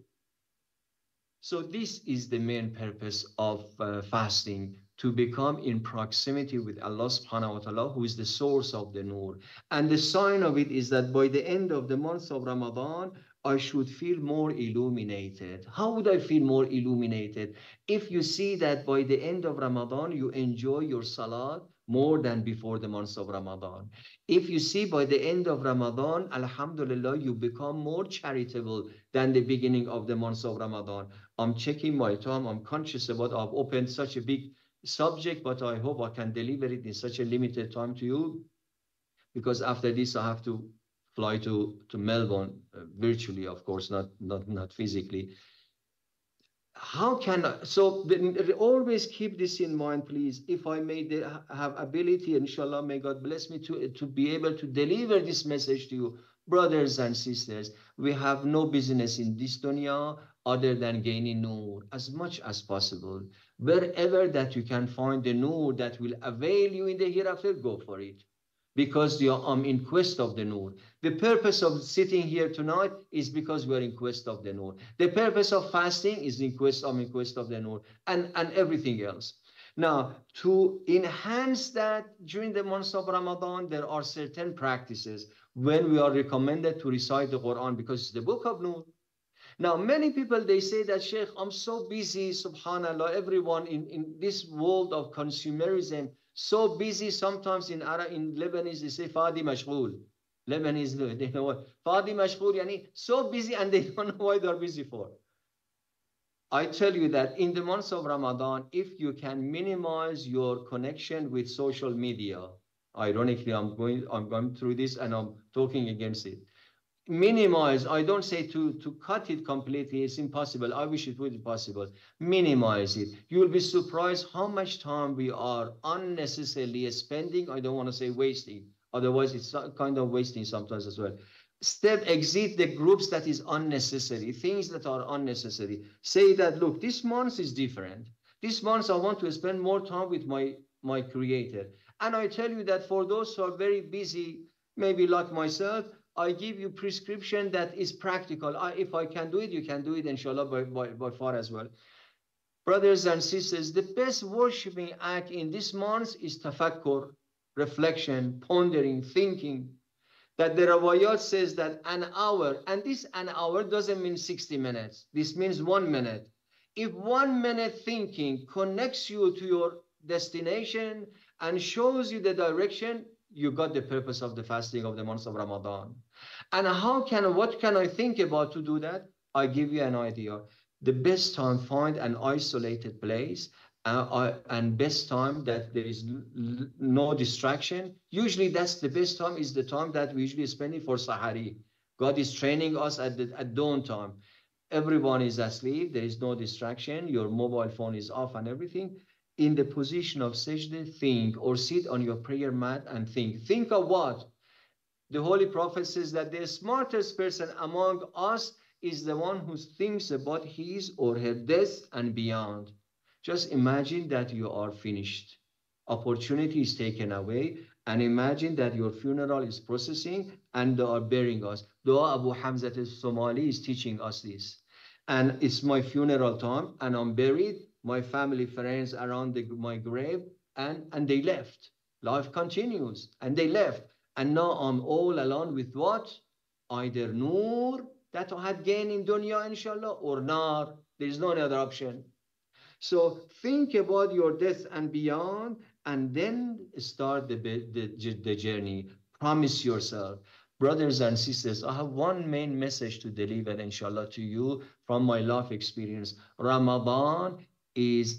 So this is the main purpose of fasting, to become in proximity with Allah subhanahu wa ta'ala, who is the source of the nur. And the sign of it is that by the end of the month of Ramadan, I should feel more illuminated. How would I feel more illuminated? If you see that by the end of Ramadan, you enjoy your salat more than before the month of Ramadan. If you see by the end of Ramadan, alhamdulillah, you become more charitable than the beginning of the month of Ramadan. I'm checking my time. I'm conscious about I've opened such a big subject, but I hope I can deliver it in such a limited time to you, because after this I have to fly to Melbourne, virtually, of course, not physically. How can I, so always keep this in mind, please. If I may have ability, inshallah, may God bless me to be able to deliver this message to you. Brothers and sisters, we have no business in this dunya other than gaining nur as much as possible. Wherever that you can find the nur that will avail you in the hereafter, go for it. Because I'm in quest of the nur. The purpose of sitting here tonight is because we're in quest of the nur. The purpose of fasting is I'm in quest of the nur, and everything else. Now, to enhance that during the months of Ramadan, there are certain practices when we are recommended to recite the Quran, because it's the book of nur. Now, many people, they say that, Sheikh, I'm so busy, subhanAllah, everyone in this world of consumerism, so busy. Sometimes in Lebanese, they say, Fadi mashghul. Lebanese, they know what? Fadi mashghul, yani, so busy, and they don't know why they're busy for. I tell you that in the months of Ramadan, if you can minimize your connection with social media, ironically, I'm going through this and I'm talking against it. Minimize, I don't say to cut it completely, it's impossible. I wish it would be possible. Minimize it. You will be surprised how much time we are unnecessarily spending. I don't want to say wasting, otherwise it's kind of wasting sometimes as well. Exit the groups that is unnecessary, things that are unnecessary. Say that, look, this month is different. This month I want to spend more time with my creator. And I tell you that for those who are very busy, maybe like myself, I give you prescription that is practical. If I can do it, you can do it, inshallah, by far as well. Brothers and sisters, the best worshiping act in this month is tafakkur, reflection, pondering, thinking. That the Rawayat says that an hour, and this an hour doesn't mean 60 minutes. This means 1 minute. If 1 minute thinking connects you to your destination and shows you the direction, you got the purpose of the fasting of the month of Ramadan. And what can I think about to do that? I give you an idea. The best time, find an isolated place, and best time that there is no distraction. Usually that's the best time, is the time that we usually spend it for Sahari. God is training us at dawn time. Everyone is asleep, there is no distraction, your mobile phone is off and everything. In the position of sajda, think, or sit on your prayer mat and think. Think of what? The Holy Prophet says that the smartest person among us is the one who thinks about his or her death and beyond. Just imagine that you are finished. Opportunity is taken away, and imagine that your funeral is processing and they are burying us. Dua Abu Hamza al-Somali is teaching us this. And it's my funeral time, and I'm buried. My family, friends around my grave, and they left. Life continues, and they left. And now I'm all alone with what? Either nur that I had gained in dunya, inshallah, or nar. There is no other option. So think about your death and beyond, and then start the journey. Promise yourself. Brothers and sisters, I have one main message to deliver, inshallah, to you from my life experience. Ramadan is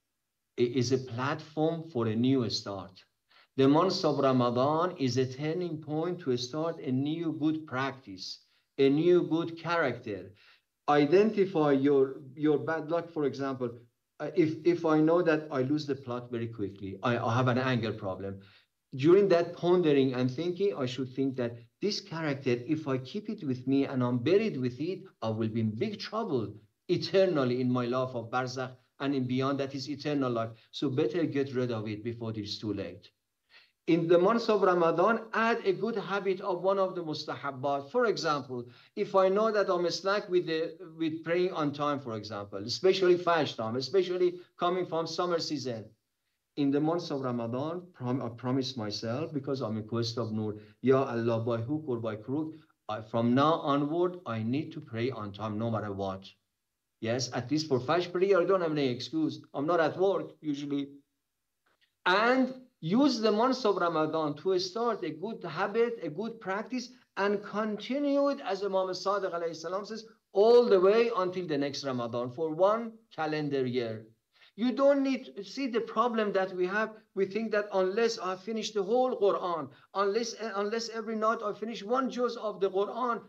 a platform for a new start. The month of Ramadan is a turning point to start a new good practice, a new good character. Identify your bad luck, for example. If I know that I lose the plot very quickly, I have an anger problem. During that pondering and thinking, I should think that this character, if I keep it with me and I'm buried with it, I will be in big trouble eternally in my life of barzakh and in beyond, that is eternal life. So better get rid of it before it's too late. In the months of Ramadan, add a good habit of one of the mustahabbat. For example, if I know that I'm slack with praying on time, for example, especially Fajr time, especially coming from summer season, in the months of Ramadan, I promise myself, because I'm in quest of Nur, Ya Allah, by hook or by crook, from now onward, I need to pray on time no matter what. Yes, at least for Fajr prayer, I don't have any excuse. I'm not at work usually. And use the months of Ramadan to start a good habit, a good practice, and continue it, as Imam Sadiq alayhi salam says, all the way until the next Ramadan, for 1 calendar year. You don't need to see the problem that we have. We think that unless I finish the whole Quran, unless every night I finish 1 juz of the Quran,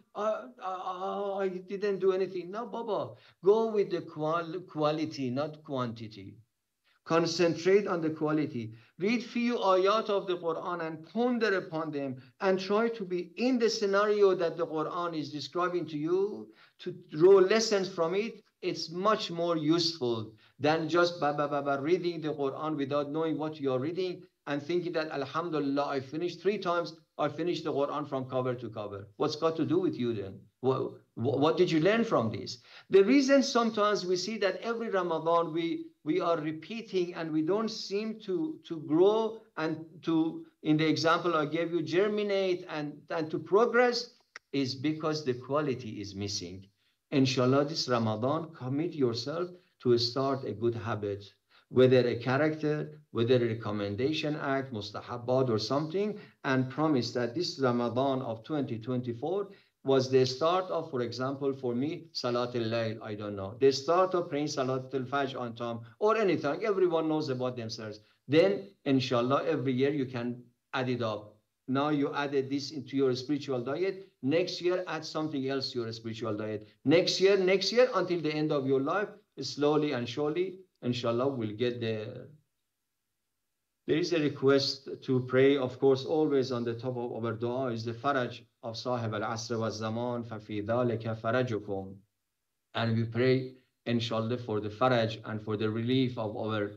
I didn't do anything. No, Baba, go with the quality, not quantity. Concentrate on the quality. Read few ayat of the Quran and ponder upon them, and try to be in the scenario that the Quran is describing to you, to draw lessons from it. It's much more useful than just reading the Quran without knowing what you are reading and thinking that, Alhamdulillah, I finished 3 times, I finished the Quran from cover to cover. What's got to do with you then? What did you learn from this? The reason sometimes we see that every Ramadan we are repeating and we don't seem to grow and to, in the example I gave you, germinate and to progress, is because the quality is missing. Inshallah, this Ramadan, commit yourself to start a good habit, whether a character, whether a recommendation act, mustahabbat or something, and promise that this Ramadan of 2024 was the start of, for example, for me, Salat al-Layl, I don't know, the start of praying Salat al-Fajr on time, or anything. Everyone knows about themselves. Then, inshallah, every year you can add it up. Now you added this into your spiritual diet. Next year, add something else to your spiritual diet. Next year, until the end of your life, slowly and surely, inshallah, we'll get there. There is a request to pray, of course, always on the top of our dua is the faraj of Sahib al-Asr wa Zaman, فَفِي ذَلِكَ فَرَجُكُمْ. And we pray, inshallah, for the faraj and for the relief of our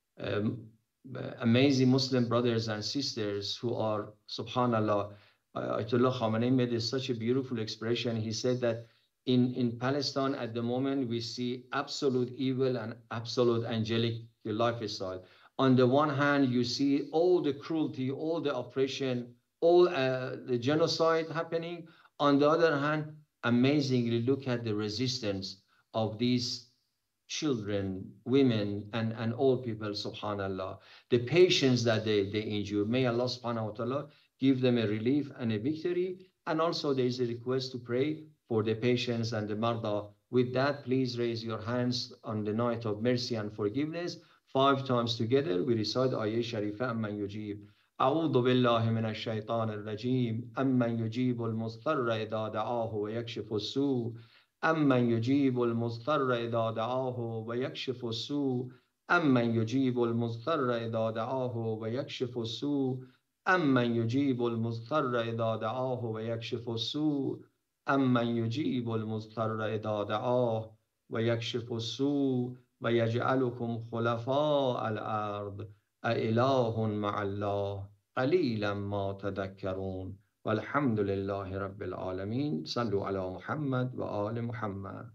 amazing Muslim brothers and sisters who are, subhanallah, Ayatollah Khamenei made such a beautiful expression. He said that in Palestine at the moment, we see absolute evil and absolute angelic lifestyle. On the one hand, you see all the cruelty, all the oppression, all the genocide happening. On the other hand, amazingly, look at the resistance of these children, women, and all people, subhanallah. The patience that they endure. May Allah subhanahu wa ta'ala give them a relief and a victory. And also there is a request to pray for the patients and the marda. With that, please raise your hands on the night of mercy and forgiveness. 5 times together, we recite Ayah Sharifa, Amman Yujib. أعوذ بالله من الشيطان الرجيم أمن يجيب المضطر إذا دعاه ويكشف السوء أمن يجيب المضطر إذا دعاه ويكشف السوء أمن يجيب المضطر إذا دعاه ويكشف السوء أمن يجيب المضطر إذا دعاه ويكشف السوء أمن يجيب المضطر إذا دعاه ويكشف السوء ويجعلكم خلفاء الأرض أإله مع الله قليلا ما تذكرون والحمد لله رب العالمين صلوا على محمد وآل محمد.